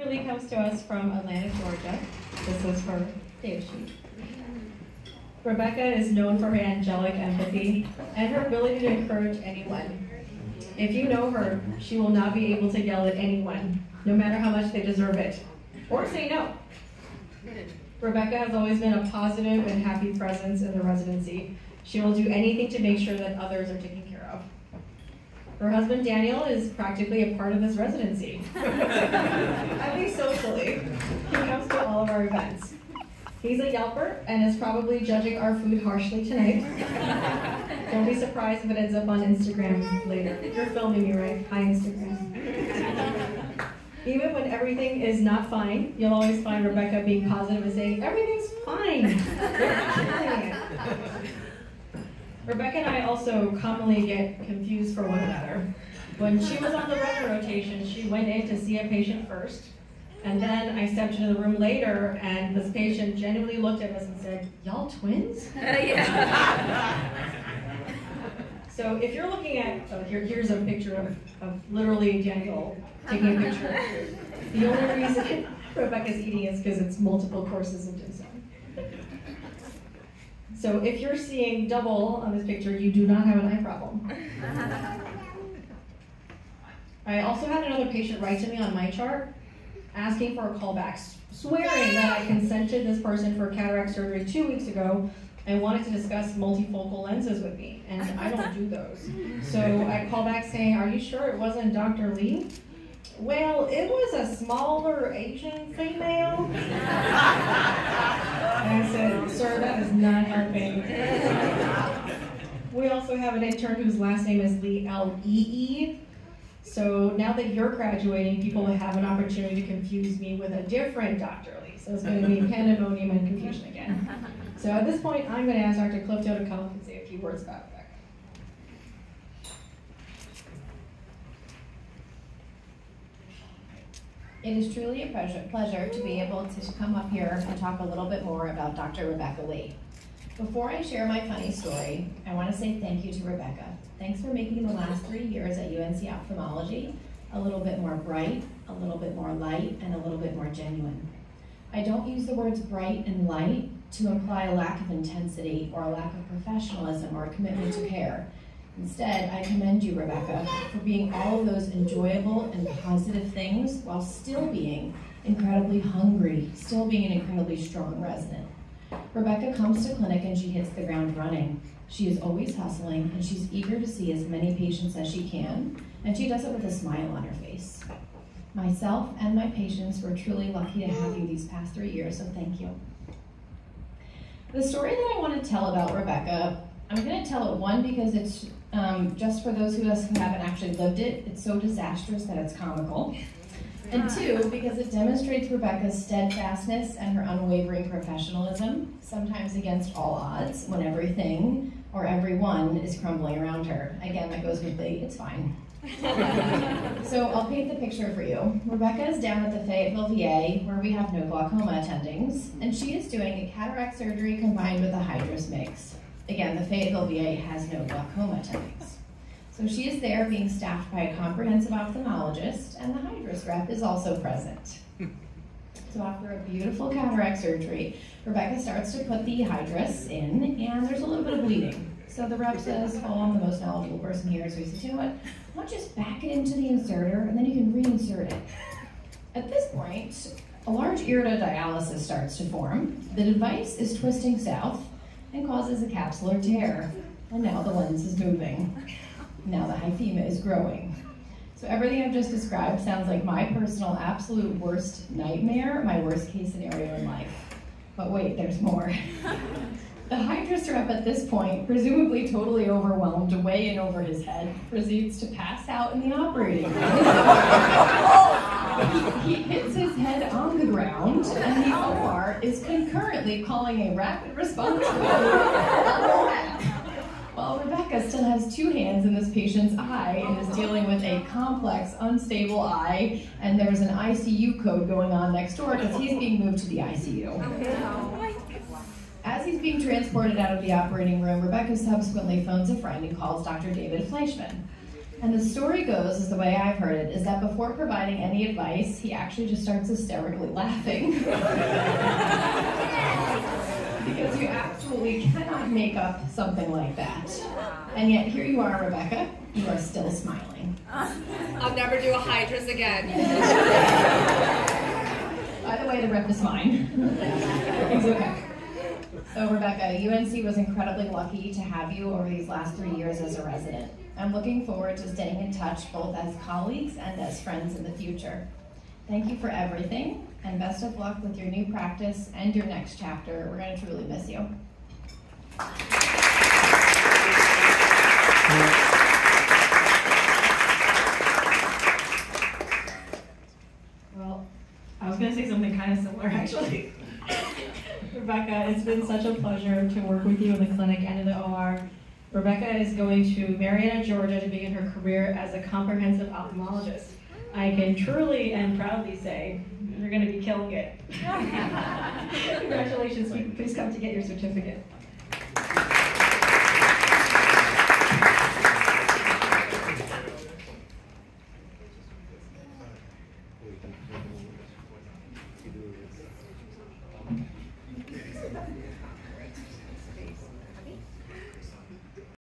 Truly comes to us from Atlanta, Georgia. This is her data sheet. Rebecca is known for her angelic empathy and her ability to encourage anyone. If you know her, she will not be able to yell at anyone, no matter how much they deserve it, or say no. Rebecca has always been a positive and happy presence in the residency. She will do anything to make sure that others are taken care of. Her husband, Daniel, is practically a part of this residency. At least socially. He comes to all of our events. He's a Yelper and is probably judging our food harshly tonight. Don't be surprised if it ends up on Instagram later. You're filming me, right? Hi, Instagram. Even when everything is not fine, you'll always find Rebecca being positive and saying, everything's fine. Rebecca and I also commonly get confused for one another. When she was on the record rotation, she went in to see a patient first, and then I stepped into the room later, and this patient genuinely looked at us and said, y'all twins? So if you're looking at, here's a picture of literally Daniel taking a picture. The only reason Rebecca's eating is because it's multiple courses of dim sum. So if you're seeing double on this picture, you do not have an eye problem. I also had another patient write to me on my chart asking for a callback, swearing that I consented this person for cataract surgery 2 weeks ago and wanted to discuss multifocal lenses with me, and I don't do those. So I call back saying, are you sure it wasn't Dr. Lee? Well, it was a smaller Asian female. And I said, sir, that is not helping. We also have an intern whose last name is Lee, L-E-E. So now that you're graduating, people will have an opportunity to confuse me with a different Dr. Lee. So it's going to be pandemonium and confusion again. So at this point, I'm going to ask Dr. Clifto to come up and say a few words about Rebecca. It is truly a pleasure to be able to come up here and talk a little bit more about Dr. Rebecca Lee. Before I share my funny story, I want to say thank you to Rebecca. Thanks for making the last 3 years at UNC Ophthalmology a little bit more bright, a little bit more light, and a little bit more genuine. I don't use the words bright and light to imply a lack of intensity or a lack of professionalism or a commitment to care. Instead, I commend you, Rebecca, for being all of those enjoyable and positive things while still being incredibly hungry, still being an incredibly strong resident. Rebecca comes to clinic and she hits the ground running. She is always hustling and she's eager to see as many patients as she can, and she does it with a smile on her face. Myself and my patients were truly lucky to have you these past 3 years, so thank you. The story that I want to tell about Rebecca, I'm going to tell it, one, because it's just for those who haven't actually lived it, it's so disastrous that it's comical. And two, because it demonstrates Rebecca's steadfastness and her unwavering professionalism, sometimes against all odds, when everything or everyone is crumbling around her. Again, that goes with the, it's fine. So I'll paint the picture for you. Rebecca is down at the Fayetteville VA, where we have no glaucoma attendings, and she is doing a cataract surgery combined with a hydrous mix. Again, the Fayetteville VA has no glaucoma attendings. So she is there being staffed by a comprehensive ophthalmologist, and the hydrous rep is also present. So after a beautiful cataract surgery, Rebecca starts to put the hydrous in, and there's a little bit of bleeding. So the rep says, oh, I'm the most knowledgeable person here, so he says, you know what, why don't you just back it into the inserter, and then you can reinsert it. At this point, a large iridodialysis starts to form. The device is twisting south and causes a capsular tear, and now the lens is moving. Now the hyphema is growing. So everything I've just described sounds like my personal absolute worst nightmare, my worst case scenario in life. But wait, there's more. The hydrous rep at this point, presumably totally overwhelmed, way in over his head, proceeds to pass out in the operating room. He hits his head on the ground, and the OR is concurrently calling a rapid response while Rebecca still has 2 hands in this patient's eye and is dealing with a complex, unstable eye, and there's an ICU code going on next door because he's being moved to the ICU. As he's being transported out of the operating room, Rebecca subsequently phones a friend and calls Dr. David Fleischman. And the story goes, is the way I've heard it, is that before providing any advice, he actually just starts hysterically laughing. Because you absolutely cannot make up something like that. And yet here you are, Rebecca, you are still smiling. I'll never do a hydrous again. By the way, the rep is fine. It's okay. So Rebecca, UNC was incredibly lucky to have you over these last 3 years as a resident. I'm looking forward to staying in touch both as colleagues and as friends in the future. Thank you for everything, and best of luck with your new practice and your next chapter. We're going to truly miss you. Well, I was going to say something kind of similar, actually. Rebecca, it's been such a pleasure to work with you in the clinic and in the OR. Rebecca is going to Marietta, Georgia to begin her career as a comprehensive ophthalmologist. I can truly and proudly say you're going to be killing it. Congratulations. Please come to get your certificate.